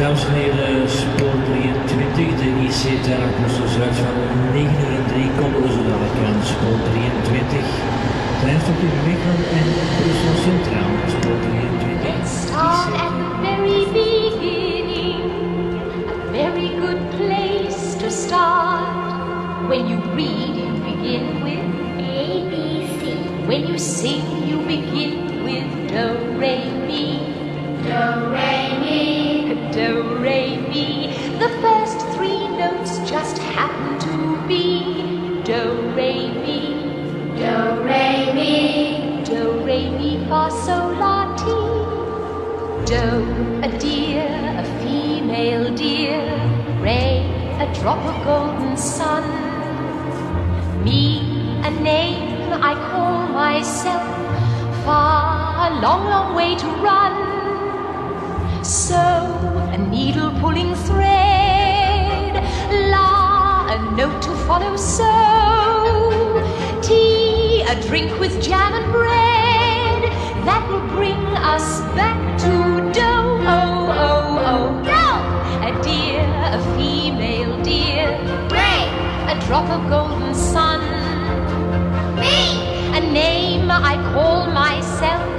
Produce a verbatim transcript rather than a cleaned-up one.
Dames en heren, spoor drieëntwintig, de I C ter Apelsel Zuid van negen uur en drie kondigen ze dadelijk aan. Spoor drieëntwintig, treinstop in Mechelen en Brussel Centraal. Spoor drieëntwintig. Let's start at the very beginning, a very good place to start. When you read, you begin with A, B, C. When you sing, you begin with Do, Re, Mi. Do, Re, Mi. Do, Re, Mi. The first three notes just happen to be Do, Re, Mi. Do, Re, Mi. Do, Re, Mi, Fa, Sol, La, Ti. Do, a deer, a female deer. Re, a drop of golden sun. Mi, a name I call myself. Fa, a long, long way to run. So, a needle pulling thread. La, a note to follow. So, tea, a drink with jam and bread. That will bring us back to do. Oh, oh, oh, do. A deer, a female deer. Ray, a drop of golden sun. Me, a name I call myself.